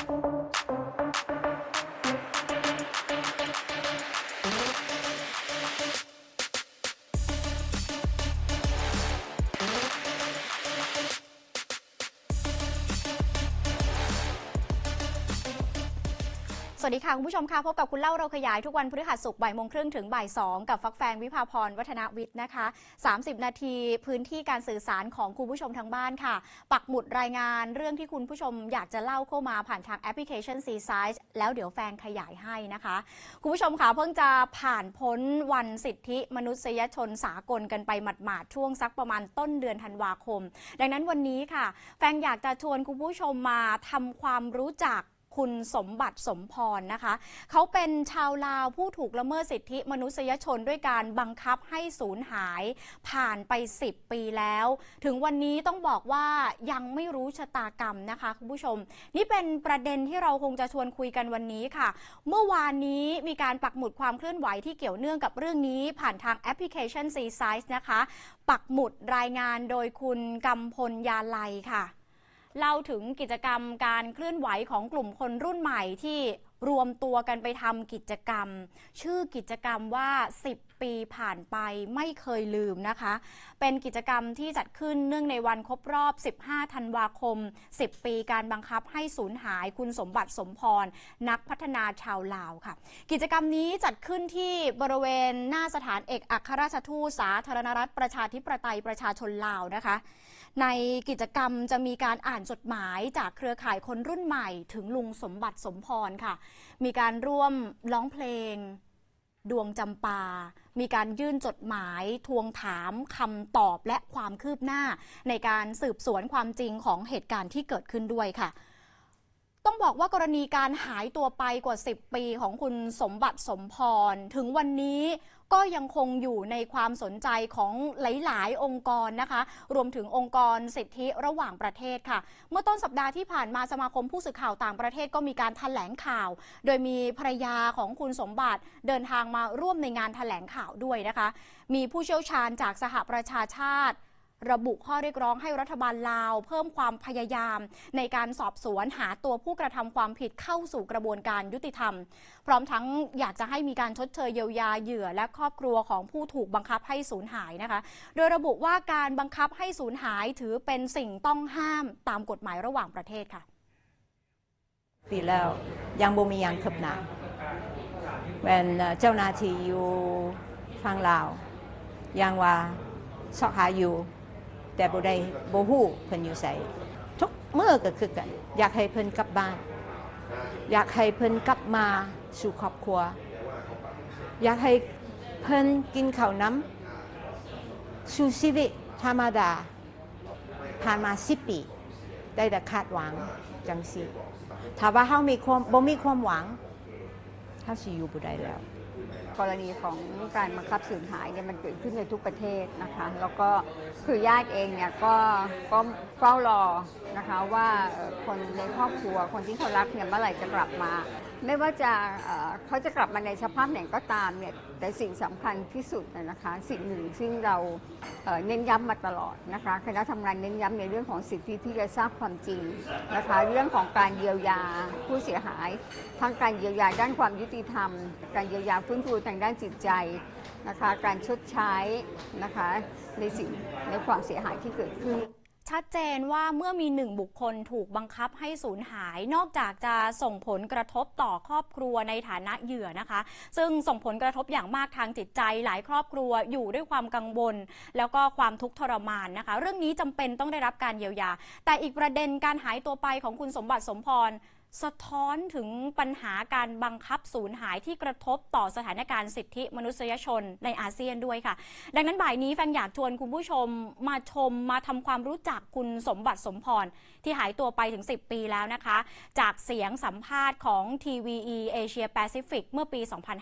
สวัสดีค่ะคุณผู้ชมค่ะพบกับคุณเล่าเราขยายทุกวันพฤหัสศุกร์บ่ายโมงครึ่งถึงบ่าย2กับฟักแฟงวิภาพรวัฒนวิทย์นะคะ30นาทีพื้นที่การสื่อสารของคุณผู้ชมทางบ้านค่ะปักหมุดรายงานเรื่องที่คุณผู้ชมอยากจะเล่าเข้ามาผ่านทางแอปพลิเคชัน C-Size แล้วเดี๋ยวแฟนขยายให้นะคะคุณผู้ชมค่ะเพิ่งจะผ่านพ้นวันสิทธิมนุษยชนสากลกันไปหมาดๆช่วงสักประมาณต้นเดือนธันวาคมดังนั้นวันนี้ค่ะแฟนอยากจะชวนคุณผู้ชมมาทำความรู้จักคุณสมบัติสมพรนะคะเขาเป็นชาวลาวผู้ถูกละเมิดสิทธิมนุษยชนด้วยการบังคับให้สูญหายผ่านไป10ปีแล้วถึงวันนี้ต้องบอกว่ายังไม่รู้ชะตากรรมนะคะคุณผู้ชมนี่เป็นประเด็นที่เราคงจะชวนคุยกันวันนี้ค่ะเมื่อวานนี้มีการปักหมุดความเคลื่อนไหวที่เกี่ยวเนื่องกับเรื่องนี้ผ่านทางแอปพลิเคชัน C-Size นะคะปักหมุดรายงานโดยคุณกำพลยาลัยค่ะเล่าถึงกิจกรรมการเคลื่อนไหวของกลุ่มคนรุ่นใหม่ที่รวมตัวกันไปทำกิจกรรมชื่อกิจกรรมว่า10ปีผ่านไปไม่เคยลืมนะคะเป็นกิจกรรมที่จัดขึ้นเนื่องในวันครบรอบ15ธันวาคม10ปีการบังคับให้สูญหายคุณสมบัติสมพรนักพัฒนาชาวลาวค่ะกิจกรรมนี้จัดขึ้นที่บริเวณหน้าสถานเอกอัครราชทูตสาธารณรัฐประชาธิปไตยประชาชนลาวนะคะในกิจกรรมจะมีการอ่านจดหมายจากเครือข่ายคนรุ่นใหม่ถึงลุงสมบัติสมพรค่ะมีการร่วมร้องเพลงดวงจำปามีการยื่นจดหมายทวงถามคำตอบและความคืบหน้าในการสืบสวนความจริงของเหตุการณ์ที่เกิดขึ้นด้วยค่ะต้องบอกว่ากรณีการหายตัวไปกว่า10ปีของคุณสมบัติสมพรถึงวันนี้ก็ยังคงอยู่ในความสนใจของหลายๆองค์กรนะคะรวมถึงองค์กรสิทธิระหว่างประเทศค่ะเมื่อต้นสัปดาห์ที่ผ่านมาสมาคมผู้สื่อข่าวต่างประเทศก็มีการแถลงข่าวโดยมีภรรยาของคุณสมบัติเดินทางมาร่วมในงานแถลงข่าวด้วยนะคะมีผู้เชี่ยวชาญจากสหประชาชาติระบุข้อเรียกร้องให้รัฐบาลลาวเพิ่มความพยายามในการสอบสวนหาตัวผู้กระทำความผิดเข้าสู่กระบวนการยุติธรรมพร้อมทั้งอยากจะให้มีการชดเชยเยียวยาเหยื่อและครอบครัวของผู้ถูกบังคับให้สูญหายนะคะโดยระบุว่าการบังคับให้สูญหายถือเป็นสิ่งต้องห้ามตามกฎหมายระหว่างประเทศค่ะปีแล้วยังบ่มียังคืบหน้าเป็นเจ้าหน้าที่อยู่ฝั่งลาวยังว่าสอบหาอยู่แต่บ่ได้บ่ฮู้เพิ่นอยู่ไสทุกมื้อก็คือกันอยากให้เพิ่นกลับบ้านอยากให้เพิ่นกลับมาสู่ครอบครัวอยากให้เพิ่นกินข้าวน้ำสู่ชีวิตธรรมดาผ่านมา10ปีได้แต่คาดหวังจังซี่ถ้าว่าเฮาบ่มีความหวังเฮาสิอยู่บ่ได้แล้วกรณีของการบังคับสูญหายเนี่ยมันเกิดขึ้นในทุกประเทศนะคะแล้วก็คือญาติเองเนี่ยก็เฝ้ารอนะคะว่าคนในครอบครัวคนที่เขารักเนี่ยเมื่อไหร่จะกลับมาไม่ว่าจะเขาจะกลับมาในสภาพไหนก็ตามเนี่ยแต่สิ่งสำคัญที่สุดนะคะสิ่งหนึ่งซึ่งเราเน้นย้ำมาตลอดนะคะคณะทำงานเน้นย้ำในเรื่องของสิทธิที่จะทราบความจริงนะคะเรื่องของการเยียวยาผู้เสียหายทั้งการเยียวยาด้านความยุติธรรมการเยียวยาฟื้นฟูทางด้านจิตใจนะคะการชดใช้นะคะในความเสียหายที่เกิดขึ้นชัดเจนว่าเมื่อมี1บุคคลถูกบังคับให้สูญหายนอกจากจะส่งผลกระทบต่อครอบครัวในฐานะเหยื่อนะคะซึ่งส่งผลกระทบอย่างมากทางจิตใจหลายครอบครัวอยู่ด้วยความกังวลแล้วก็ความทุกข์ทรมานนะคะเรื่องนี้จำเป็นต้องได้รับการเยียวยาแต่อีกประเด็นการหายตัวไปของคุณสมบัติสมพรสะท้อนถึงปัญหาการบังคับสูญหายที่กระทบต่อสถานการณ์สิทธิมนุษยชนในอาเซียนด้วยค่ะดังนั้นบ่ายนี้แฟนอยากชวนคุณผู้ชมมาทำความรู้จักคุณสมบัติสมพรที่หายตัวไปถึง10ปีแล้วนะคะจากเสียงสัมภาษณ์ของ TVE Asia Pacific เมื่อปี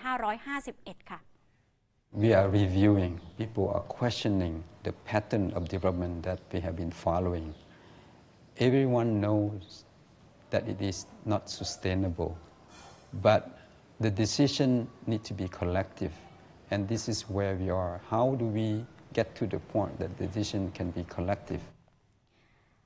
2551 ค่ะ We are reviewing. People are questioning the pattern of development that we have been following. Everyone knows.that it is not sustainable, but the decision needs to be collective, and this is where we are. How do we get to the point that the decision can be collective? ไอ้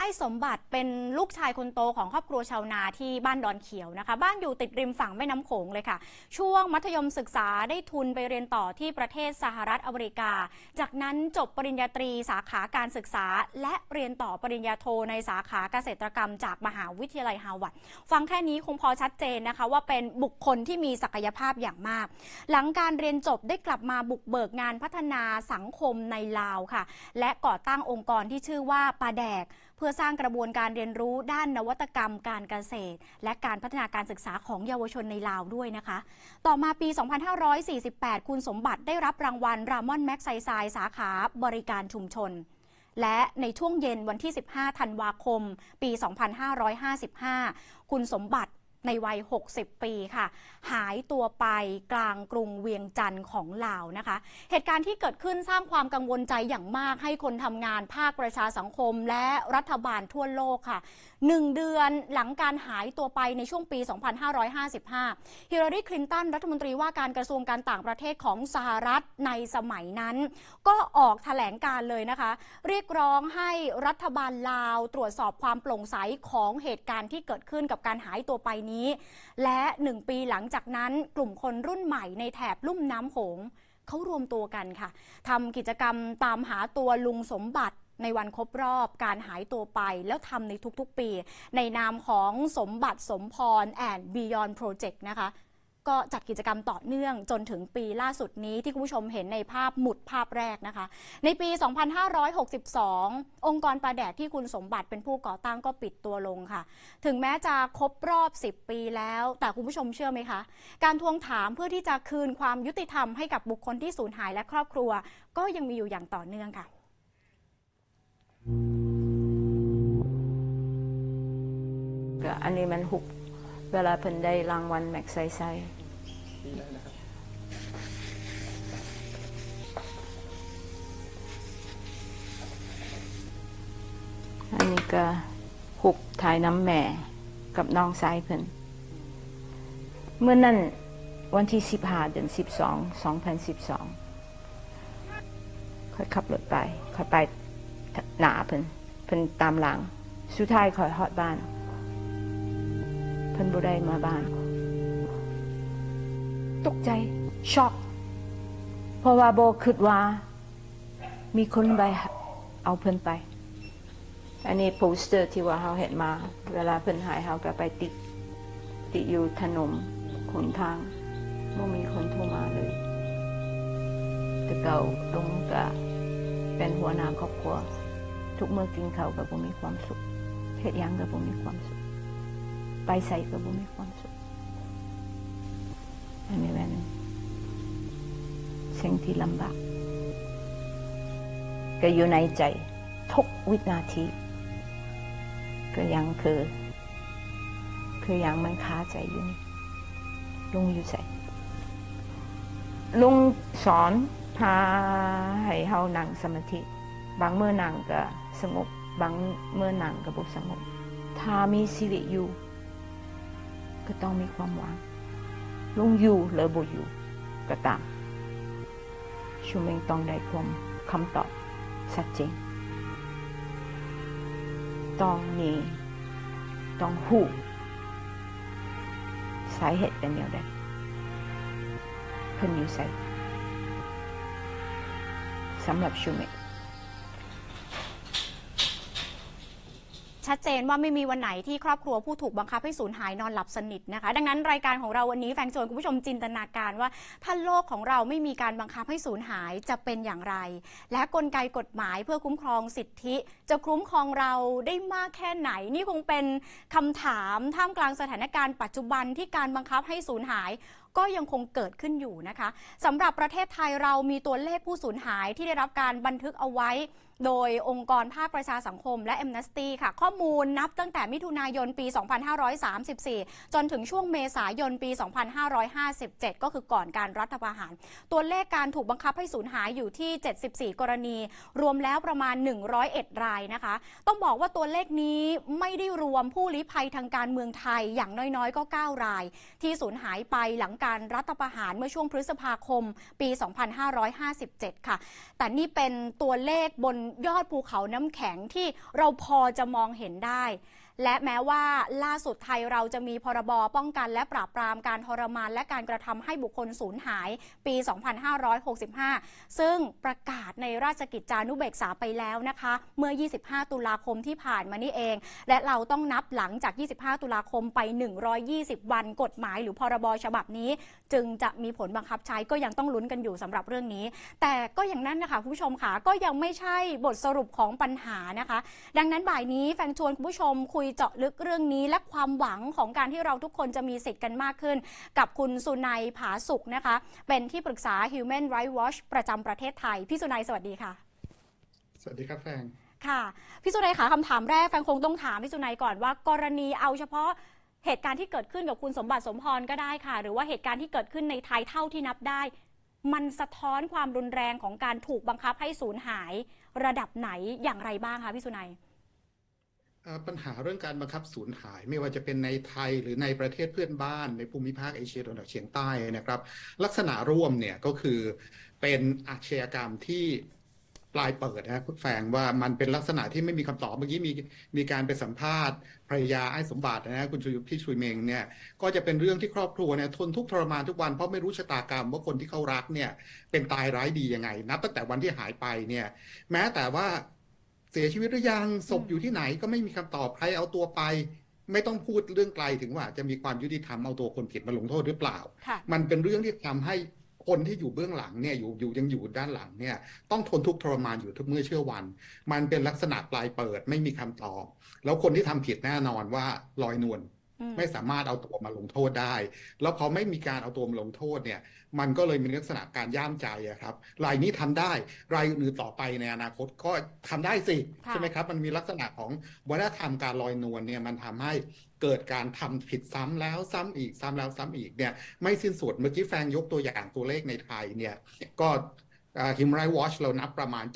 สมบัติเป็นลูกชายคนโตของครอบครัวชาวนาที่บ้านดอนเขียวนะคะบ้านอยู่ติดริมฝั่งแม่น้ำโขงเลยค่ะช่วงมัธยมศึกษาได้ทุนไปเรียนต่อที่ประเทศสหรัฐอเมริกาจากนั้นจบปริญญาตรีสาขาการศึกษาและเรียนต่อปริญญาโทในสาขาเกษตรกรรมจากมหาวิทยาลัยฮาร์วาร์ดฟังแค่นี้คงพอชัดเจนนะคะว่าเป็นบุคคลที่มีศักยภาพอย่างมากหลังการเรียนจบได้กลับมาบุกเบิกงานพัฒนาสังคมในลาวค่ะและก่อตั้งองค์กรที่ชื่อว่าปาแดกเพื่อสร้างกระบวนการเรียนรู้ด้านนวัตกรรมการเกษตรและการพัฒนาการศึกษาของเยาวชนในลาวด้วยนะคะต่อมาปี 2548 คุณสมบัติได้รับรางวัลรามอนแม็กไซไซสาขาบริการชุมชนและในช่วงเย็นวันที่ 15 ธันวาคม ปี 2555 คุณสมบัติในวัย 60 ปีค่ะหายตัวไปกลางกรุงเวียงจันทร์ของลาวนะคะเหตุการณ์ที่เกิดขึ้นสร้างความกังวลใจอย่างมากให้คนทำงานภาคประชาสังคมและรัฐบาลทั่วโลกค่ะ1 เดือนหลังการหายตัวไปในช่วงปี 2555 ฮิลลารีคลินตันรัฐมนตรีว่าการกระทรวงการต่างประเทศของสหรัฐในสมัยนั้นก็ออกแถลงการเลยนะคะเรียกร้องให้รัฐบาลลาวตรวจสอบความโปร่งใสของเหตุการณ์ที่เกิดขึ้นกับการหายตัวไปนี้และ1 ปีหลังจากนั้นกลุ่มคนรุ่นใหม่ในแถบลุ่มน้ำโขงเขารวมตัวกันค่ะทำกิจกรรมตามหาตัวลุงสมบัติในวันครบรอบการหายตัวไปแล้วทำในทุกๆปีในนามของสมบัติสมพร and Beyond Project นะคะก็จัดกิจกรรมต่อเนื่องจนถึงปีล่าสุดนี้ที่คุณผู้ชมเห็นในภาพหมุดภาพแรกนะคะในปี 2562 องค์กรปาแดกที่คุณสมบัติเป็นผู้ก่อตั้งก็ปิดตัวลงค่ะถึงแม้จะครบรอบ 10 ปีแล้วแต่คุณผู้ชมเชื่อไหมคะการทวงถามเพื่อที่จะคืนความยุติธรรมให้กับบุคคลที่สูญหายและครอบครัวก็ยังมีอยู่อย่างต่อเนื่องค่ะอันนี้มันหุบเวลาเพิ่นได้รางวัลแม็กไซไซอันนี้ก็หุบถ่ายน้ำแม่กับน้องสายเพิ่นเมื่อนั้นวันที่ 15 เดือน 12 2012ค่อยขับรถไปค่อยไปหนาเพิ่นตามหลังสุดท้ายค่อยฮอดบ้านเพิ่นบ่ได้มาบ้านตกใจช็อกเพราะว่าบ่คิดว่ามีคนไปเอาเพิ่นไปอันนี้โปสเตอร์ที่ว่าเฮาเห็นมาเวลาเพิ่นหายเฮาก็ไปติดอยู่ถนนหนทางบ่มีคนโทรมาเลยแต่เก่าลงก็เป็นหัวหน้าครอบครัวทุกมื้อกินข้าวก็บ่มีความสุขเฮ็ดหยังก็บ่มีความสุขไปใส่ก็บ่มีความสุขอันนี้เป็นสิ่งที่ลำบากก็อยู่ในใจทุกวินาทีก็ยังคือยังมันคาใจอยู่นี่ลุงอยู่ใส่ลุงสอนพาให้เฮานั่งสมาธิบางเมื่อนั่งก็สงบบางเมื่อนั่งก็บ่สงบถ้ามีชีวิตอยู่ก็ต้องมีความหวังลุงอยู่หรือบ่อยู่ก็ตามชูเมงต้องได้คำตอบชัดเจนต้องหูสาเหตุเป็นอย่างไรเพิ่นอยู่ใส่สำหรับชูเมงชัดเจนว่าไม่มีวันไหนที่ครอบครัวผู้ถูกบังคับให้สูญหายนอนหลับสนิทนะคะดังนั้นรายการของเราวันนี้แฟนชวนคุณผู้ชมจินตนาการว่าถ้าโลกของเราไม่มีการบังคับให้สูญหายจะเป็นอย่างไรและกลไกกฎหมายเพื่อคุ้มครองสิทธิจะคุ้มครองเราได้มากแค่ไหนนี่คงเป็นคำถามท่ามกลางสถานการณ์ปัจจุบันที่การบังคับให้สูญหายก็ยังคงเกิดขึ้นอยู่นะคะสำหรับประเทศไทยเรามีตัวเลขผู้สูญหายที่ได้รับการบันทึกเอาไว้โดยองค์กรภาคประชาสังคมและ Amnesty ค่ะข้อมูลนับตั้งแต่มิถุนายนปี 2534 จนถึงช่วงเมษายนปี 2557 ก็คือก่อนการรัฐประหารตัวเลขการถูกบังคับให้สูญหายอยู่ที่ 74 กรณีรวมแล้วประมาณ 101 รายนะคะต้องบอกว่าตัวเลขนี้ไม่ได้รวมผู้ลี้ภัยทางการเมืองไทยอย่างน้อยๆก็ 9 รายที่สูญหายไปหลังการรัฐประหารเมื่อช่วงพฤษภาคมปี 2557 ค่ะแต่นี่เป็นตัวเลขบนยอดภูเขาน้ำแข็งที่เราพอจะมองเห็นได้และแม้ว่าล่าสุดไทยเราจะมีพรบป้องกันและปราบปรามการทรมานและการกระทำให้บุคคลสูญหายปี 2565 ซึ่งประกาศในราชกิจจานุเบกษาไปแล้วนะคะเมื่อ 25 ตุลาคมที่ผ่านมานี่เองและเราต้องนับหลังจาก 25 ตุลาคมไป 120 วันกฎหมายหรือพรบฉบับนี้จึงจะมีผลบังคับใช้ก็ยังต้องลุ้นกันอยู่สำหรับเรื่องนี้แต่ก็อย่างนั้นนะคะคุณผู้ชมค่ะก็ยังไม่ใช่บทสรุปของปัญหานะคะดังนั้นบ่ายนี้แฟนชวนคุณผู้ชมคุยเจาะลึกเรื่องนี้และความหวังของการที่เราทุกคนจะมีสิทธิ์กันมากขึ้นกับคุณสุนัยผาสุขนะคะเป็นที่ปรึกษา Human Rights Watch ประจำประเทศไทยพี่สุนัยสวัสดีค่ะสวัสดีครับแฟงค่ะพี่สุนัยคะคำถามแรกแฟนคงต้องถามพี่สุนัยก่อนว่ากรณีเอาเฉพาะเหตุการณ์ที่เกิดขึ้นกับคุณสมบัติสมพรก็ได้ค่ะหรือว่าเหตุการณ์ที่เกิดขึ้นในไทยเท่าที่นับได้มันสะท้อนความรุนแรงของการถูกบังคับให้สูญหายระดับไหนอย่างไรบ้างคะพี่สุนัยปัญหาเรื่องการบังคับสูญหายไม่ว่าจะเป็นในไทยหรือในประเทศเพื่อนบ้านในภูมิภาคเอเชียตะวันออกเฉียงใต้นะครับลักษณะร่วมเนี่ยก็คือเป็นอาชญากรรมที่ปลายเปิดนะคุณแฟงว่ามันเป็นลักษณะที่ไม่มีคำตอบเมื่อกี้มีการไปสัมภาษณ์ภรรยาไอ้สมบัตินะคุณพี่ชุยเมงเนี่ยก็จะเป็นเรื่องที่ครอบครัวเนี่ยทนทุกข์ทรมานทุกวันเพราะไม่รู้ชะตากรรมว่าคนที่เขารักเนี่ยเป็นตายร้ายดียังไงนับตั้งแต่วันที่หายไปเนี่ยแม้แต่ว่าเสียชีวิตหรือยังศพอยู่ที่ไหนก็ไม่มีคำตอบใครเอาตัวไปไม่ต้องพูดเรื่องไกลถึงว่าจะมีความยุติธรรมเอาตัวคนผิดมาลงโทษหรือเปล่ามันเป็นเรื่องที่ทำให้คนที่อยู่เบื้องหลังเนี่ยยังอยู่ด้านหลังเนี่ยต้องทนทุกข์ทรมานอยู่ทุกเมื่อเชื่อวันมันเป็นลักษณะปลายเปิดไม่มีคำตอบแล้วคนที่ทำผิดแน่นอนว่าลอยนวลไม่สามารถเอาตัวมาลงโทษได้แล้วพอไม่มีการเอาตัวมาลงโทษเนี่ยมันก็เลยมีลักษณะการย่ามใจครับรายนี้ทำได้รายอื่นต่อไปในอนาคตก็ทำได้สิใช่ไหมครับมันมีลักษณะของวัฒนธรรมการลอยนวลเนี่ยมันทำให้เกิดการทำผิดซ้ำแล้วซ้ำอีกซ้ำแล้วซ้ำอีกเนี่ยไม่สิ้นสุดเมื่อกี้แฟงยกตัวอย่างตัวเลขในไทยเนี่ยก็Human Rights Watch เรานับประมาณ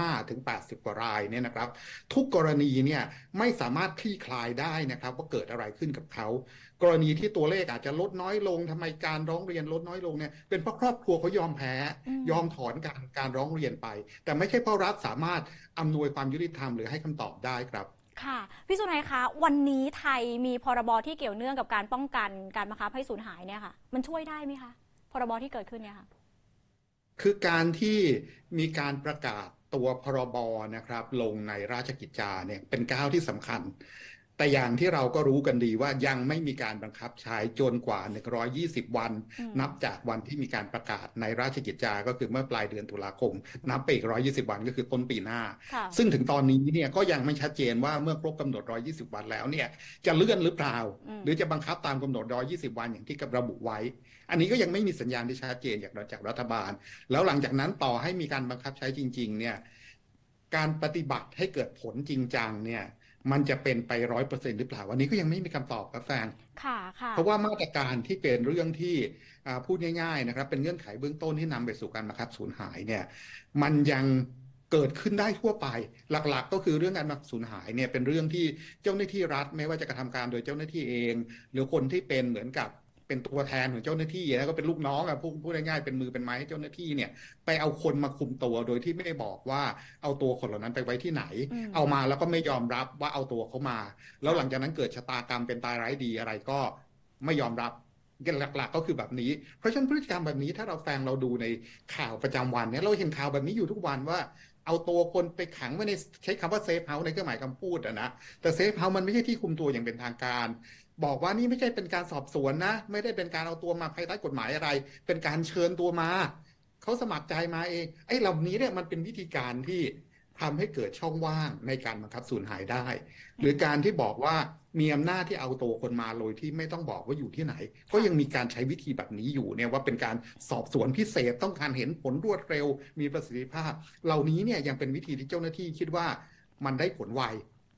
75-80 กว่ารายเนี่ยนะครับทุกกรณีเนี่ยไม่สามารถคลี่คลายได้นะครับว่าเกิดอะไรขึ้นกับเขากรณีที่ตัวเลขอาจจะลดน้อยลงทำไมการร้องเรียนลดน้อยลงเนี่ยเป็นเพราะครอบครัวเขายอมแพ้ยอมถอนการร้องเรียนไปแต่ไม่ใช่เพราะรัฐสามารถอำนวยความยุติธรรมหรือให้คำตอบได้ครับค่ะพี่สุนัยคะวันนี้ไทยมีพรบที่เกี่ยวเนื่องกับการป้องกันการบังคับให้สูญหายเนี่ยค่ะมันช่วยได้ไหมคะพรบที่เกิดขึ้นเนี่ยค่ะคือการที่มีการประกาศตัวพรบนะครับลงในราชกิจจาเนี่ยเป็นก้าวที่สำคัญแต่อย่างที่เราก็รู้กันดีว่ายังไม่มีการบังคับใช้จนกว่า120วันนับจากวันที่มีการประกาศในราชกิจจาก็คือเมื่อปลายเดือนตุลาคมนับไปอีก120วันก็คือต้นปีหน้าซึ่งถึงตอนนี้เนี่ยก็ยังไม่ชัดเจนว่าเมื่อครบกำหนด120วันแล้วเนี่ยจะเลื่อนหรือเปล่าหรือจะบังคับตามกำหนด120วันอย่างที่กับระบุไว้อันนี้ก็ยังไม่มีสัญญาณที่ชัดเจนจากรัฐบาลแล้วหลังจากนั้นต่อให้มีการบังคับใช้จริงๆเนี่ยการปฏิบัติให้เกิดผลจริงจังเนี่ยมันจะเป็นไป100%หรือเปล่าวันนี้ก็ยังไม่มีคำตอบครับแฟนเพราะว่ามาตรการที่เป็นเรื่องที่พูดง่ายๆนะครับเป็นเงื่อนไขเบื้องต้นที่นำไปสู่การบังคับสูญหายเนี่ยมันยังเกิดขึ้นได้ทั่วไปหลักๆก็คือเรื่องการบังคับสูญหายเนี่ยเป็นเรื่องที่เจ้าหน้าที่รัฐไม่ว่าจะกระทำการโดยเจ้าหน้าที่เองหรือคนที่เป็นเหมือนกับเป็นตัวแทนของเจ้าหน้าที่แล้วก็เป็นลูกน้องพูดง่ายๆเป็นมือเป็นไม้ให้เจ้าหน้าที่เนี่ยไปเอาคนมาคุมตัวโดยที่ไม่ได้บอกว่าเอาตัวคนเหล่านั้นไปไว้ที่ไหนเอามาแล้วก็ไม่ยอมรับว่าเอาตัวเขามาแล้วหลังจากนั้นเกิดชะตากรรมเป็นตายร้ายดีอะไรก็ไม่ยอมรับหลักๆก็คือแบบนี้เพราะฉะนั้นพฤติกรรมแบบนี้ถ้าเราฟังเราดูในข่าวประจำวันเนี่ยเราเห็นข่าวแบบนี้อยู่ทุกวันว่าเอาตัวคนไปขังไว้ในใช้คำว่าเซฟเฮาส์ในเครื่องหมายคำพูดนะแต่เซฟเฮาส์มันไม่ใช่ที่คุมตัวอย่างเป็นทางการบอกว่านี่ไม่ใช่เป็นการสอบสวนนะไม่ได้เป็นการเอาตัวมาภายใต้กฎหมายอะไรเป็นการเชิญตัวมาเขาสมัครใจมาเองไอ้เหล่านี้เนี่ยมันเป็นวิธีการที่ทำให้เกิดช่องว่างในการบังคับสูญหายได้หรือการที่บอกว่ามีอำนาจที่เอาตัวคนมาโดยที่ไม่ต้องบอกว่าอยู่ที่ไหนก็ยังมีการใช้วิธีแบบนี้อยู่เนี่ยว่าเป็นการสอบสวนพิเศษต้องการเห็นผลรวดเร็วมีประสิทธิภาพเหล่านี้เนี่ยยังเป็นวิธีที่เจ้าหน้าที่คิดว่ามันได้ผลไว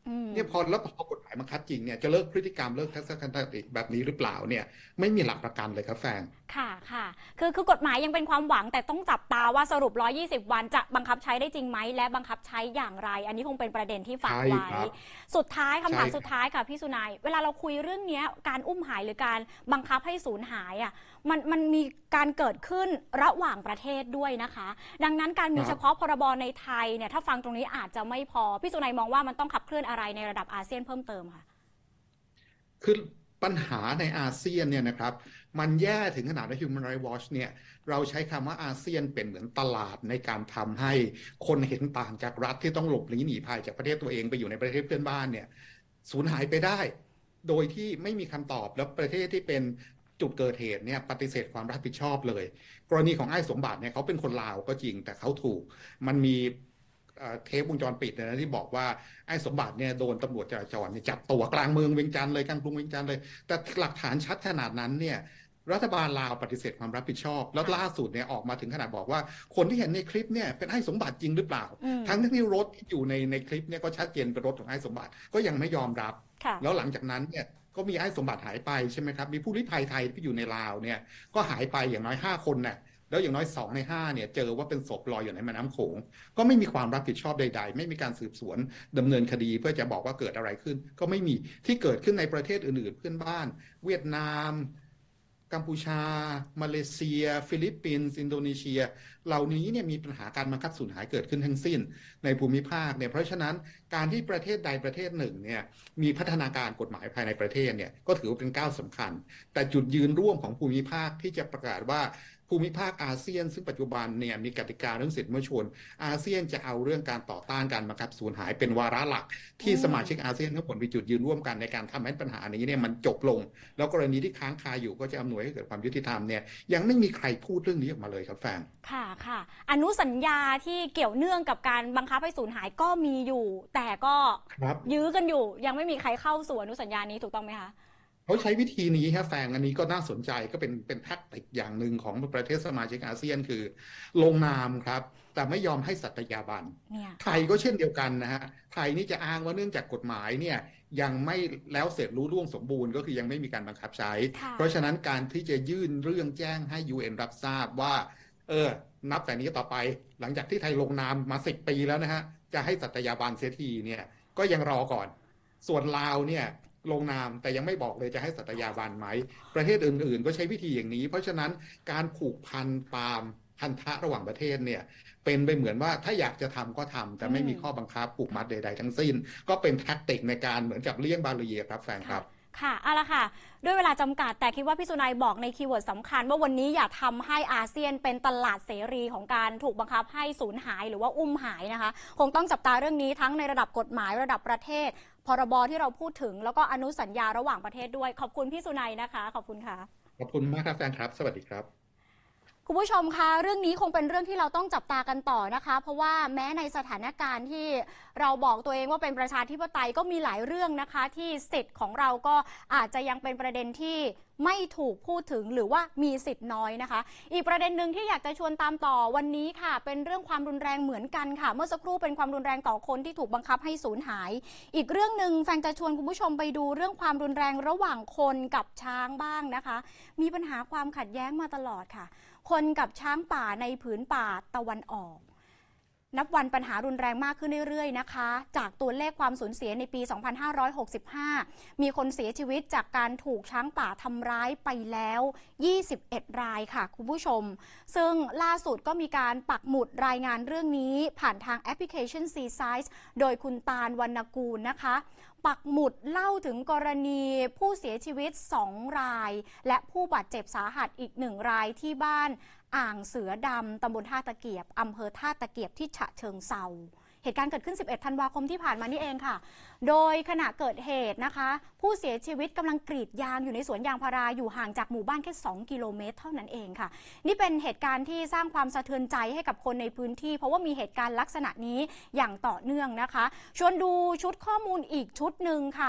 เนี่ยพอกฎหมายบังคับจริงเนี่ยจะเลิกพฤติกรรมเลิกทัศนคติแบบนี้หรือเปล่าเนี่ยไม่มีหลักประกันเลยครับแฟนค่ะค่ะคือกฎหมายยังเป็นความหวังแต่ต้องจับตาว่าสรุป120 วันจะบังคับใช้ได้จริงไหมและบังคับใช้อย่างไรอันนี้คงเป็นประเด็นที่ฝากไว้สุดท้ายคำถามสุดท้ายค่ะพี่สุนัยเวลาเราคุยเรื่องนี้การอุ้มหายหรือการบังคับให้สูญหายอ่ะมันมีการเกิดขึ้นระหว่างประเทศด้วยนะคะดังนั้นการมีเฉพาะพรบในไทยเนี่ยถ้าฟังตรงนี้อาจจะไม่พอพี่สุนัยมองว่ามันต้องขับเคลื่อนอะไรในระดับอาเซียนเพิ่มเติมค่ะคือปัญหาในอาเซียนเนี่ยนะครับมันแย่ถึงขนาดว่า Human Rights Watch เนี่ยเราใช้คำว่าอาเซียนเป็นเหมือนตลาดในการทำให้คนเห็นต่างจากรัฐที่ต้องหลบหนีภัยจากประเทศตัวเองไปอยู่ในประเทศเพื่อนบ้านเนี่ยสูญหายไปได้โดยที่ไม่มีคำตอบแล้วประเทศที่เป็นจุดเกิดเหตุเนี่ยปฏิเสธความรับผิดชอบเลยกรณีของไอ้สมบัติเนี่ยเขาเป็นคนลาวก็จริงแต่เขาถูกมันมีเทปวงจรปิดนะที่บอกว่าไอ้สมบัติเนี่ยโดนตำรวจจราจรจับตัวกลางเมืองเวียงจันทร์เลยกลางกรุงเวียงจันทร์เลยแต่หลักฐานชัดขนาดนั้นเนี่ยรัฐบาลลาวปฏิเสธความรับผิดชอบแล้วล่าสุดเนี่ยออกมาถึงขนาดบอกว่าคนที่เห็นในคลิปเนี่ยเป็นไอ้สมบัติจริงหรือเปล่าทั้งที่รถที่อยู่ในคลิปเนี่ยก็ชัดเจนเป็นรถของไอ้สมบัติก็ยังไม่ยอมรับแล้วหลังจากนั้นเนี่ยก็มีไอ้สมบัติหายไปใช่ไหมครับมีผู้ลี้ภัยไทยที่อยู่ในลาวเนี่ยก็หายไปอย่างน้อย5 คนน่ะแล้วอย่างน้อย2 ใน 5เนี่ยเจอว่าเป็นศพลอยอยู่ในแม่น้ำโขงก็ไม่มีความรับผิดชอบใดๆไม่มีการสืบสวนดำเนินคดีเพื่อจะบอกว่าเกิดอะไรขึ้นก็ไม่มีที่เกิดขึ้นในประเทศอื่นๆเพื่อนบ้านเวียดนามกัมพูชามาเลเซียฟิลิปปินส์อินโดนีเซียเหล่านี้เนี่ยมีปัญหาการบังคับสูญหายเกิดขึ้นทั้งสิ้นในภูมิภาคเนี่ยเพราะฉะนั้นการที่ประเทศใดประเทศหนึ่งเนี่ยมีพัฒนาการกฎหมายภายในประเทศเนี่ยก็ถือว่าเป็นก้าวสำคัญแต่จุดยืนร่วมของภูมิภาคที่จะประกาศว่าภูมิภาคอาเซียนซึ่งปัจจุบันเนี่ยมีกติกาเรื่องสิทธิมนุษยชนอาเซียนจะเอาเรื่องการต่อต้านการบังคับสูญหายเป็นวาระหลักที่สมาชิกอาเซียนทั้งหมดมีจุดยืนร่วมกันในการทำให้ปัญหานี้เนี่ยมันจบลงแล้วกรณีที่ค้างคาอยู่ก็จะอำนวยให้เกิดความยุติธรรมเนี่ยยังไม่มีใครพูดเรื่องนี้ออกมาเลยครับแฟนค่ะอนุสัญญาที่เกี่ยวเนื่องกับการบังคับให้สูญหายก็มีอยู่แต่ก็ยื้อกันอยู่ยังไม่มีใครเข้าสู่อนุสัญญานี้ถูกต้องไหมคะเขาใช้วิธีนี้ฮะแฟงอันนี้ก็น่าสนใจก็เป็นแท็กติกอย่างหนึ่งของประเทศสมาชิกอาเซียนคือลงนามครับแต่ไม่ยอมให้สัตยาบันไทยก็เช่นเดียวกันนะฮะไทยนี่จะอ้างว่าเนื่องจากกฎหมายเนี่ยยังไม่แล้วเสร็จรู้ล่วงสมบูรณ์ก็คือยังไม่มีการบังคับใช้เพราะฉะนั้นการที่จะยื่นเรื่องแจ้งให้ UN รับทราบว่านับแต่นี้ต่อไปหลังจากที่ไทยลงนามมา10 ปีแล้วนะฮะจะให้สัตยาบันเสียทีเนี่ยก็ยังรอก่อนส่วนลาวเนี่ยลงนามแต่ยังไม่บอกเลยจะให้สัตยาบันไหมประเทศอื่นๆก็ใช้วิธีอย่างนี้เพราะฉะนั้นการผูกพันตามพันธะระหว่างประเทศเนี่ยเป็นไปเหมือนว่าถ้าอยากจะทำก็ทำแต่ไม่มีข้อบังคับผูกมัดใดๆทั้งสิ้นก็เป็นแท็กติกในการเหมือนกับเลี่ยงบาลีครับแฟนครับค่ะเอาละค่ะด้วยเวลาจำกัดแต่คิดว่าพี่สุนัยบอกในคีย์เวิร์ดสำคัญว่าวันนี้อย่าทำให้อาเซียนเป็นตลาดเสรีของการถูกบังคับให้สูญหายหรือว่าอุ้มหายนะคะคงต้องจับตาเรื่องนี้ทั้งในระดับกฎหมายระดับประเทศพรบที่เราพูดถึงแล้วก็อนุสัญญาระหว่างประเทศด้วยขอบคุณพี่สุนัยนะคะขอบคุณค่ะขอบคุณมากครับแฟนครับสวัสดีครับคุณผู้ชมคะเรื่องนี้คงเป็นเรื่องที่เราต้องจับตากันต่อนะคะเพราะว่าแม้ในสถานการณ์ที่เราบอกตัวเองว่าเป็นประชาธิปไตยก็มีหลายเรื่องนะคะที่สิทธิ์ของเราก็อาจจะยังเป็นประเด็นที่ไม่ถูกพูดถึงหรือว่ามีสิทธิ์น้อยนะคะอีกประเด็นหนึ่งที่อยากจะชวนตามต่อวันนี้ค่ะเป็นเรื่องความรุนแรงเหมือนกันค่ะเมื่อสักครู่เป็นความรุนแรงต่อคนที่ถูกบังคับให้สูญหายอีกเรื่องหนึ่งแฟนจะชวนคุณผู้ชมไปดูเรื่องความรุนแรงระหว่างคนกับช้างบ้างนะคะมีปัญหาความขัดแย้งมาตลอดค่ะคนกับช้างป่าในผืนป่าตะวันออกนับวันปัญหารุนแรงมากขึ้นเรื่อยๆนะคะจากตัวเลขความสูญเสียในปี 2565 มีคนเสียชีวิตจากการถูกช้างป่าทำร้ายไปแล้ว21 รายค่ะคุณผู้ชมซึ่งล่าสุดก็มีการปักหมุดรายงานเรื่องนี้ผ่านทางแอปพลิเคชัน Seasize โดยคุณตาลวรรณกูลนะคะปักหมุดเล่าถึงกรณีผู้เสียชีวิต2 รายและผู้บาดเจ็บสาหัสอีก1 รายที่บ้านอ่างเสือดำตำบลท่าตะเกียบอำเภอท่าตะเกียบที่ฉะเชิงเทราเหตุการณ์เกิดขึ้น11 ธันวาคมที่ผ่านมานี่เองค่ะโดยขณะเกิดเหตุนะคะผู้เสียชีวิตกำลังกรีดยางอยู่ในสวนยางพาราอยู่ห่างจากหมู่บ้านแค่2 กิโลเมตรเท่านั้นเองค่ะนี่เป็นเหตุการณ์ที่สร้างความสะเทือนใจให้กับคนในพื้นที่เพราะว่ามีเหตุการณ์ลักษณะนี้อย่างต่อเนื่องนะคะชวนดูชุดข้อมูลอีกชุดหนึ่งค่ะเ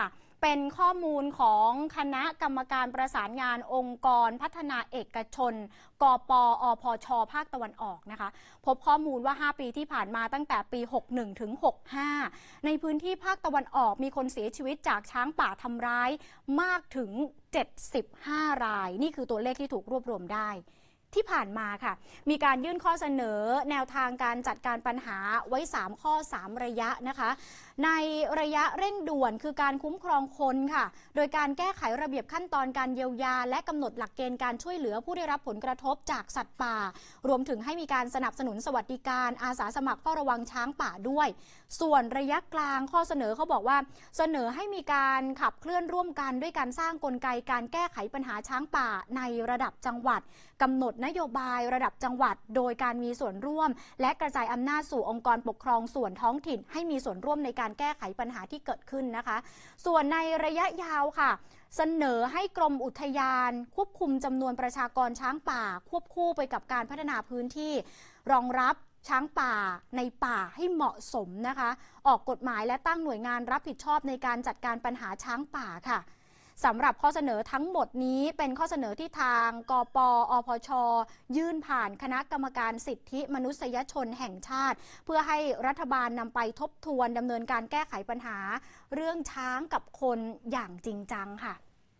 เป็นข้อมูลของคณะกรรมการประสานงานองค์กรพัฒนาเอกชนกปอพชภาคตะวันออกนะคะพบข้อมูลว่า5ปีที่ผ่านมาตั้งแต่ปี61ถึง65ในพื้นที่ภาคตะวันออกมีคนเสียชีวิตจากช้างป่าทำร้ายมากถึง75รายนี่คือตัวเลขที่ถูกรวบรวมได้ที่ผ่านมาค่ะมีการยื่นข้อเสนอแนวทางการจัดการปัญหาไว้3ข้อ3ระยะนะคะในระยะเร่งด่วนคือการคุ้มครองคนค่ะโดยการแก้ไขระเบียบขั้นตอนการเยียวยาและกำหนดหลักเกณฑ์การช่วยเหลือผู้ได้รับผลกระทบจากสัตว์ป่ารวมถึงให้มีการสนับสนุนสวัสดิการอาสาสมัครเฝ้าระวังช้างป่าด้วยส่วนระยะกลางข้อเสนอเขาบอกว่าเสนอให้มีการขับเคลื่อนร่วมกันด้วยการสร้างกลไกการแก้ไขปัญหาช้างป่าในระดับจังหวัดกำหนดนโยบายระดับจังหวัดโดยการมีส่วนร่วมและกระจายอำนาจสู่องค์กรปกครองส่วนท้องถิ่นให้มีส่วนร่วมในการแก้ไขปัญหาที่เกิดขึ้นนะคะส่วนในระยะยาวค่ะเสนอให้กรมอุทยานควบคุมจำนวนประชากรช้างป่าควบคู่ไปกับการพัฒนาพื้นที่รองรับช้างป่าในป่าให้เหมาะสมนะคะออกกฎหมายและตั้งหน่วยงานรับผิดชอบในการจัดการปัญหาช้างป่าค่ะสำหรับข้อเสนอทั้งหมดนี้เป็นข้อเสนอที่ทางกปอพชยื่นผ่านคณะกรรมการสิทธิมนุษยชนแห่งชาติเพื่อให้รัฐบาลนำไปทบทวนดำเนินการแก้ไขปัญหาเรื่องช้างกับคนอย่างจริงจังค่ะ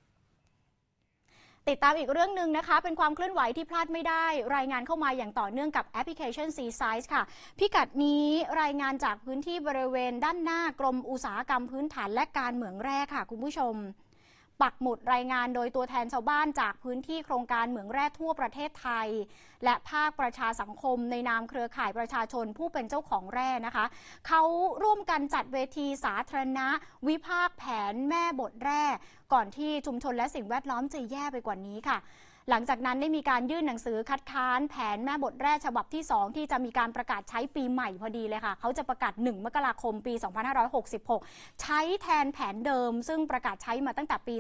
ติดตามอีกเรื่องหนึ่งนะคะเป็นความเคลื่อนไหวที่พลาดไม่ได้รายงานเข้ามาอย่างต่อเนื่องกับแอปพลิเคชัน Seasize ค่ะพิกัดนี้รายงานจากพื้นที่บริเวณด้านหน้ากรมอุตสาหกรรมพื้นฐานและการเหมืองแร่ค่ะคุณผู้ชมปักหมุดรายงานโดยตัวแทนชาวบ้านจากพื้นที่โครงการเหมืองแร่ทั่วประเทศไทยและภาคประชาสังคมในนามเครือข่ายประชาชนผู้เป็นเจ้าของแร่นะคะเขาร่วมกันจัดเวทีสาธารณะวิพากษ์แผนแม่บทแร่ก่อนที่ชุมชนและสิ่งแวดล้อมจะแย่ไปกว่านี้ค่ะหลังจากนั้นได้มีการยื่นหนังสือคัดค้านแผนแม่บทแร่ฉบับที่2ที่จะมีการประกาศใช้ปีใหม่พอดีเลยค่ะเขาจะประกาศ1มกราคมปี2566ใช้แทนแผนเดิมซึ่งประกาศใช้มาตั้งแต่ปี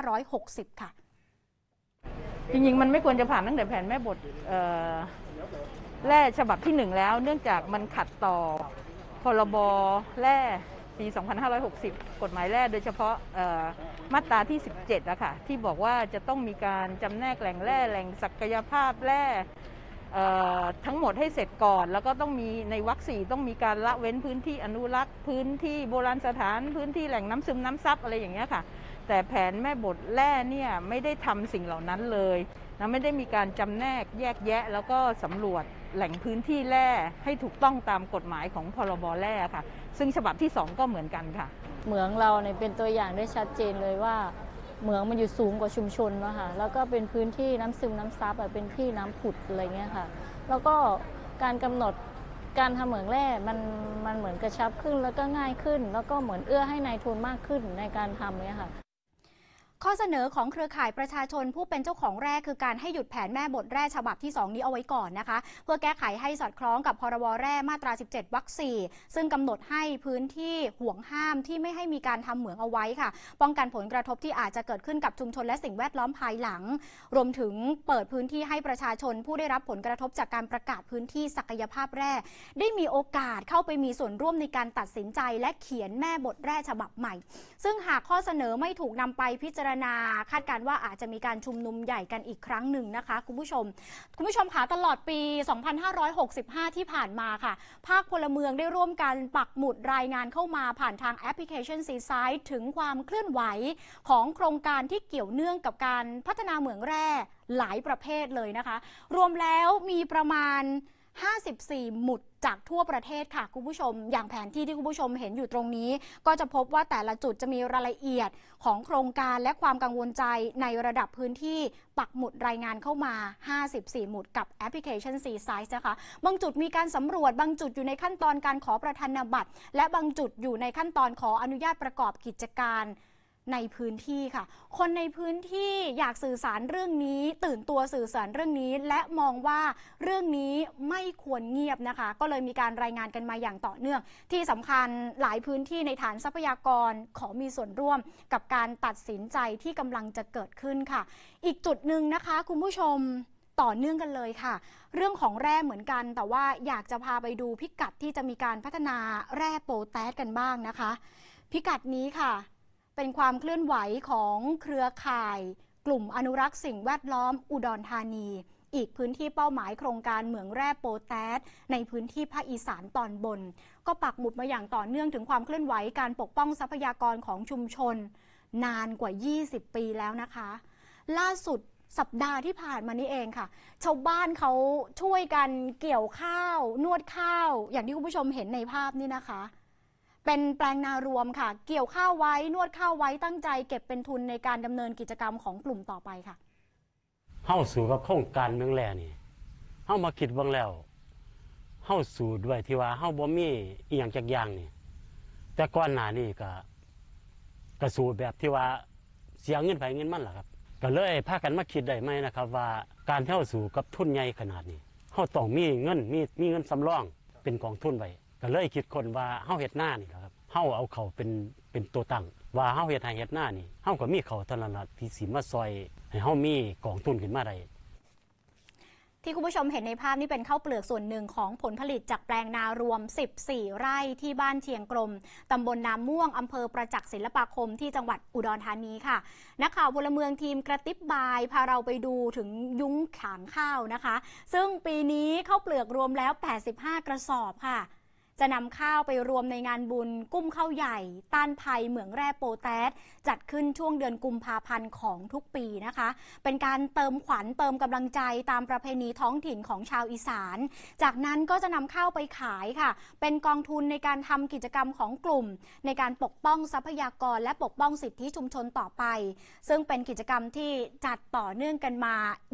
2560ค่ะจริงๆมันไม่ควรจะผ่านตั้งแต่แผนแม่บทแร่ฉบับที่1แล้วเนื่องจากมันขัดต่อพรบแร่ปี2560กฎหมายแร่โดยเฉพาะมาตราที่17อะค่ะที่บอกว่าจะต้องมีการจำแนกแหล่งแร่แหล่งศักยภาพแร่ทั้งหมดให้เสร็จก่อนแล้วก็ต้องมีในวรรค 4ต้องมีการละเว้นพื้นที่อนุรักษ์พื้นที่โบราณสถานพื้นที่แหล่งน้ำซึมน้ำซับอะไรอย่างเงี้ยค่ะแต่แผนแม่บทแร่เนี่ยไม่ได้ทำสิ่งเหล่านั้นเลยนะไม่ได้มีการจำแนกแยกแยะแล้วก็สำรวจแหล่งพื้นที่แร่ให้ถูกต้องตามกฎหมายของพรบแร่ค่ะซึ่งฉบับที่2ก็เหมือนกันค่ะเหมืองเราเนี่ยเป็นตัวอย่างได้ชัดเจนเลยว่าเหมืองมันอยู่สูงกว่าชุมชนนะคะแล้วก็เป็นพื้นที่น้ำซึมน้ำซับเป็นที่น้ำผุดอะไรเงี้ยค่ะแล้วก็การกำหนดการทำเหมืองแร่มันเหมือนกระชับขึ้นแล้วก็ง่ายขึ้นแล้วก็เหมือนเอื้อให้นายทุนมากขึ้นในการทำเนี่ยค่ะข้อเสนอของเครือข่ายประชาชนผู้เป็นเจ้าของแร่คือการให้หยุดแผนแม่บทแร่ฉบับที่2นี้เอาไว้ก่อนนะคะเพื่อแก้ไขให้สอดคล้องกับพรบแร่มาตรา17วรรค 4ซึ่งกำหนดให้พื้นที่ห่วงห้ามที่ไม่ให้มีการทำเหมืองเอาไว้ค่ะป้องกันผลกระทบที่อาจจะเกิดขึ้นกับชุมชนและสิ่งแวดล้อมภายหลังรวมถึงเปิดพื้นที่ให้ประชาชนผู้ได้รับผลกระทบจากการประกาศพื้นที่ศักยภาพแร่ได้มีโอกาสเข้าไปมีส่วนร่วมในการตัดสินใจและเขียนแม่บทแร่ฉบับใหม่ซึ่งหากข้อเสนอไม่ถูกนำไปพิจารณาคาดการว่าอาจจะมีการชุมนุมใหญ่กันอีกครั้งหนึ่งนะคะคุณผู้ชมค่ะตลอดปี2565ที่ผ่านมาค่ะภาคพลเมืองได้ร่วมกันปักหมุดรายงานเข้ามาผ่านทางแอปพลิเคชัน Seasize ถึงความเคลื่อนไหวของโครงการที่เกี่ยวเนื่องกับการพัฒนาเหมืองแร่หลายประเภทเลยนะคะรวมแล้วมีประมาณ54หมุดจากทั่วประเทศค่ะคุณผู้ชมอย่างแผนที่ที่คุณผู้ชมเห็นอยู่ตรงนี้ก็จะพบว่าแต่ละจุดจะมีรายละเอียดของโครงการและความกังวลใจในระดับพื้นที่ปักหมุดรายงานเข้ามา54หมุดกับแอปพลิเคชัน Seasize นะคะบางจุดมีการสำรวจบางจุดอยู่ในขั้นตอนการขอประธานบัตรและบางจุดอยู่ในขั้นตอนขออนุญาตประกอบกิจการในพื้นที่ค่ะคนในพื้นที่อยากสื่อสารเรื่องนี้ตื่นตัวสื่อสารเรื่องนี้และมองว่าเรื่องนี้ไม่ควรเงียบนะคะก็เลยมีการรายงานกันมาอย่างต่อเนื่องที่สำคัญหลายพื้นที่ในฐานทรัพยากรขอมีส่วนร่วมกับการตัดสินใจที่กำลังจะเกิดขึ้นค่ะอีกจุดหนึ่งนะคะคุณผู้ชมต่อเนื่องกันเลยค่ะเรื่องของแร่เหมือนกันแต่ว่าอยากจะพาไปดูพิกัดที่จะมีการพัฒนาแร่โปแทสกันบ้างนะคะพิกัดนี้ค่ะเป็นความเคลื่อนไหวของเครือข่ายกลุ่มอนุรักษ์สิ่งแวดล้อมอุดรธานีอีกพื้นที่เป้าหมายโครงการเหมืองแร่โปแทสในพื้นที่ภาคอีสานตอนบนก็ปักหมุดมาอย่างต่อเนื่องถึงความเคลื่อนไหวการปกป้องทรัพยากรของชุมชนนานกว่า20ปีแล้วนะคะล่าสุดสัปดาห์ที่ผ่านมานี้เองค่ะชาวบ้านเขาช่วยกันเกี่ยวข้าวนวดข้าวอย่างที่คุณผู้ชมเห็นในภาพนี่นะคะเป็นแปลงนารวมค่ะเกี่ยวข้าวไว้นวดข้าวไว้ตั้งใจเก็บเป็นทุนในการดำเนินกิจกรรมของกลุ่มต่อไปค่ะเฮาสู่กับโครงการเมืองแร่นี่เฮามาคิดเบิ่งแล้วเฮาสู่ด้วยที่ว่าเฮาบ่มีอีหยังจักอย่างนี่แต่ก่อนหน้านี้ก็สู่แบบที่ว่าเสียเงินไปเงินมันล่ะครับก็เลยพากันมาคิดได้ไหมนะครับว่าการที่เฮาสู่กับทุนใหญ่ขนาดนี้เฮาต้องมีเงินสำรองเป็นกองทุนไว้ก็เลยคิดคนว่าเฮาเฮ็ดนานี่ครับเฮาเอาเขาเป็นตัวตั้งว่าเฮาเฮ็ดให้เฮ็ดนานี่เฮาก็มีเขาเท่านั้นล่ะที่สิมาซอยให้เฮามีกองทุนขึ้นมาได้ที่คุณผู้ชมเห็นในภาพนี้เป็นข้าวเปลือกส่วนหนึ่งของผลผลิตจากแปลงนารวม14ไร่ที่บ้านเชียงกรมตำบลน้ำม่วงอำเภอประจักษ์ศิลปาคมที่จังหวัดอุดรธานีค่ะนักข่าวพลเมืองทีมกระติบบายพาเราไปดูถึงยุ้งขางข้าวนะคะซึ่งปีนี้ข้าวเปลือกรวมแล้ว85กระสอบค่ะจะนำข้าวไปรวมในงานบุญกุ้มข้าวใหญ่ต้านภัยเหมืองแร่โปแทสจัดขึ้นช่วงเดือนกุมภาพันธ์ของทุกปีนะคะเป็นการเติมขวัญเติมกำลังใจตามประเพณีท้องถิ่นของชาวอีสานจากนั้นก็จะนำข้าวไปขายค่ะเป็นกองทุนในการทำกิจกรรมของกลุ่มในการปกป้องทรัพยากรและปกป้องสิทธิชุมชนต่อไปซึ่งเป็นกิจกรรมที่จัดต่อเนื่องกันมา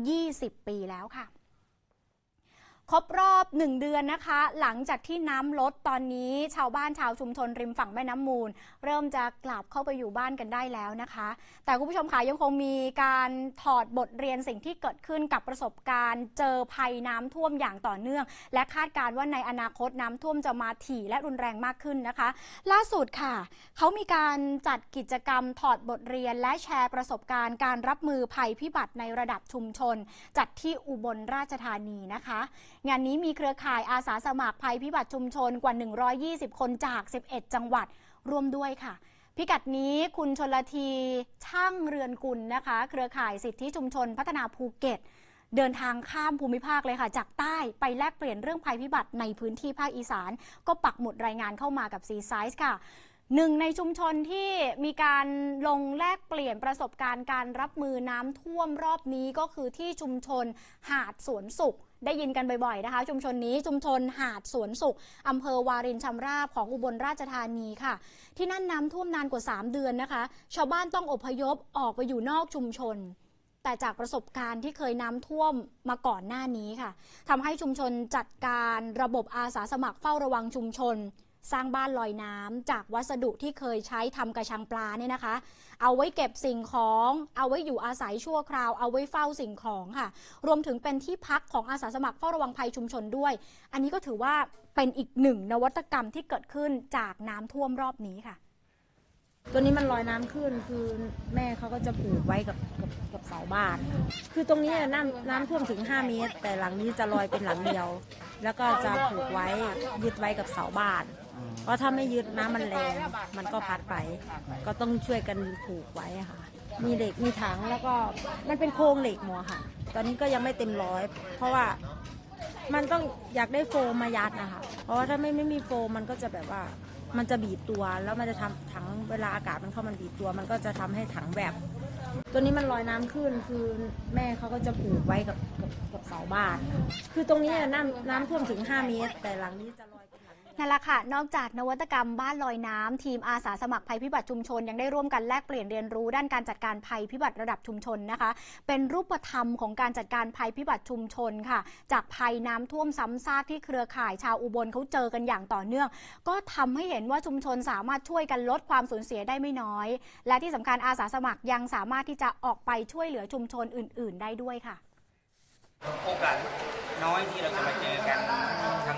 20ปีแล้วค่ะครบรอบ1เดือนนะคะหลังจากที่น้ำลดตอนนี้ชาวบ้านชาวชุมชนริมฝั่งแม่น้ำมูลเริ่มจะกลับเข้าไปอยู่บ้านกันได้แล้วนะคะแต่คุณผู้ชมคะยังคงมีการถอดบทเรียนสิ่งที่เกิดขึ้นกับประสบการณ์เจอภัยน้ำท่วมอย่างต่อเนื่องและคาดการณ์ว่าในอนาคตน้ำท่วมจะมาถี่และรุนแรงมากขึ้นนะคะล่าสุดค่ะเขามีการจัดกิจกรรมถอดบทเรียนและแชร์ประสบการณ์การรับมือภัยพิบัติในระดับชุมชนจัดที่อุบลราชธานีนะคะงานนี้มีเครือข่ายอาสาสมัครภัยพิบัติชุมชนกว่า120คนจาก11จังหวัดร่วมด้วยค่ะพิกัดนี้คุณชลทีช่างเรือนกุลนะคะเครือข่ายสิทธิชุมชนพัฒนาภูเก็ตเดินทางข้ามภูมิภาคเลยค่ะจากใต้ไปแลกเปลี่ยนเรื่องภัยพิบัติในพื้นที่ภาคอีสานก็ปักหมุดรายงานเข้ามากับซีไซส์ค่ะหนึ่งในชุมชนที่มีการลงแลกเปลี่ยนประสบการณ์การรับมือน้ำท่วมรอบนี้ก็คือที่ชุมชนหาดสวนสุขได้ยินกันบ่อยๆนะคะชุมชนนี้ชุมชนหาดสวนสุขอำเภอวารินชำราบของอุบลราชธานีค่ะที่นั่นน้ำท่วมนานกว่า3เดือนนะคะชาวบ้านต้องอพยพออกไปอยู่นอกชุมชนแต่จากประสบการณ์ที่เคยน้ำท่วมมาก่อนหน้านี้ค่ะทำให้ชุมชนจัดการระบบอาสาสมัครเฝ้าระวังชุมชนสร้างบ้านลอยน้ำจากวัสดุที่เคยใช้ทำกระชังปลาเนี่ยนะคะเอาไว้เก็บสิ่งของเอาไว้อยู่อาศัยชั่วคราวเอาไว้เฝ้าสิ่งของค่ะรวมถึงเป็นที่พักของอาสาสมัครเฝ้าระวังภัยชุมชนด้วยอันนี้ก็ถือว่าเป็นอีกหนึ่งนวัตกรรมที่เกิดขึ้นจากน้ำท่วมรอบนี้ค่ะตัวนี้มันลอยน้ำขึ้นคือแม่เขาก็จะผูกไว้กับเสาบ้านคือตรงนี้น้ำท่วมถึง5 เมตรแต่หลังนี้จะลอยเป็นหลังเดียวแล้วก็จะผูกไว้ยึดไว้กับเสาบ้านเพราะถ้าไม่ยึดน้ำมันแรงมันก็พัดไปก็ต้องช่วยกันผูกไว้ค่ะมีเหล็กมีถังแล้วก็มันเป็นโครงเหล็กหมดค่ะตอนนี้ก็ยังไม่เต็มร้อยเพราะว่ามันต้องอยากได้โฟมมายัดนะคะเพราะว่าถ้าไม่มีโฟมมันก็จะแบบว่ามันจะบีบตัวแล้วมันจะทำถังเวลาอากาศมันเข้ามันบีบตัวมันก็จะทำให้ถังแบบตัวนี้มันลอยน้ำขึ้นคือแม่เขาก็จะผูกไว้กับเสาบ้านคือตรงนี้น้ำท่วมถึง5 เมตรแต่หลังนี้จะลอยนั่นแหละค่ะนอกจากนวัตกรรมบ้านลอยน้ำทีมอาสาสมัครภัยพิบัติชุมชนยังได้ร่วมกันแลกเปลี่ยนเรียนรู้ด้านการจัดการภัยพิบัติระดับชุมชนนะคะเป็นรูปธรรมของการจัดการภัยพิบัติชุมชนค่ะจากภัยน้ำท่วมซ้ำซากที่เครือข่ายชาวอุบลเขาเจอกันอย่างต่อเนื่องก็ทำให้เห็นว่าชุมชนสามารถช่วยกันลดความสูญเสียได้ไม่น้อยและที่สำคัญอาสาสมัครยังสามารถที่จะออกไปช่วยเหลือชุมชนอื่นๆได้ด้วยค่ะโอกาสน้อยที่เราจะมาเจอกันทั้ง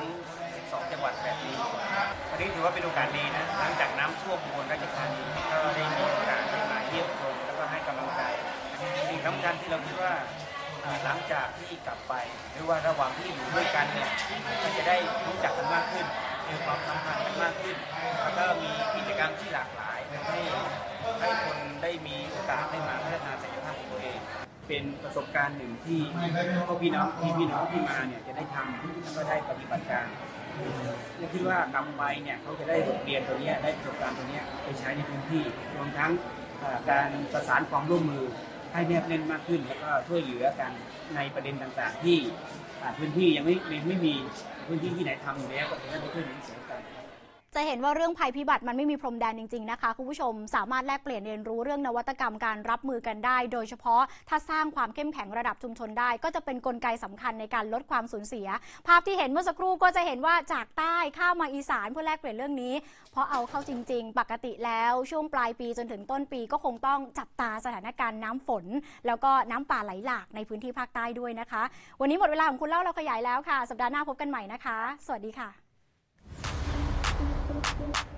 2จังหวัดแบบนี้อันนี้ถือว่าเป็นโอกาสดีนะหลังจากน้ำท่วมอุบลราชธานีก็ได้มีโอกาสได้มาเยี่ยมชมแล้วก็ให้กำลังใจสิ่งสำคัญที่เราคิดว่าหลังจากที่กลับไปหรือว่าระหว่างที่อยู่ด้วยกันเนี่ยก็จะได้รู้จักกันมากขึ้นมีความสัมพันธ์กันมากขึ้นแล้วก็มีกิจกรรมที่หลากหลายทำให้ให้คนได้มีโอกาสได้มาพัฒนาศักยภาพของตัวเองเป็นประสบการณ์หนึ่งที่พวกพี่น้องที่มาเนี่ยจะได้ทำแล้วก็ได้ปฏิบัติการผมคิดว่ากำไปเนี่ยเขาจะได้บทเรียนตัวนี้ได้ประสบการณ์ตัวนี้ไปใช้ในพื้นที่รวมทั้งการประสานความร่วมมือให้แนบแน่นมากขึ้นแล้วก็ช่วยเหลือกันในประเด็นต่างๆที่พื้นที่ยังไม่มีพื้นที่ที่ไหนทำอยู่แล้วก็จะได้ไปช่วยเหลือกันจะเห็นว่าเรื่องภัยพิบัติมันไม่มีพรมแดนจริงๆนะคะคุณผู้ชมสามารถแลกเปลี่ยนเรียนรู้เรื่องนวัตกรรมการรับมือกันได้โดยเฉพาะถ้าสร้างความเข้มแข็งระดับชุมชนได้ก็จะเป็นกลไกสำคัญในการลดความสูญเสียภาพที่เห็นเมื่อสักครู่ก็จะเห็นว่าจากใต้ข้ามมาอีสานเพื่อแลกเปลี่ยนเรื่องนี้เพราะเอาเข้าจริงๆปกติแล้วช่วงปลายปีจนถึงต้นปีก็คงต้องจับตาสถานการณ์น้ำฝนแล้วก็น้ำป่าไหลหลากในพื้นที่ภาคใต้ด้วยนะคะวันนี้หมดเวลาของคุณเล่าเราขยายแล้วค่ะสัปดาห์หน้าพบกันใหม่นะคะสวัสดีค่ะ